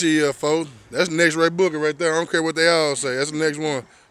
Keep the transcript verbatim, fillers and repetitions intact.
Shit, folks. That's the next Ray Booker right there. I don't care what they all say. That's the next one.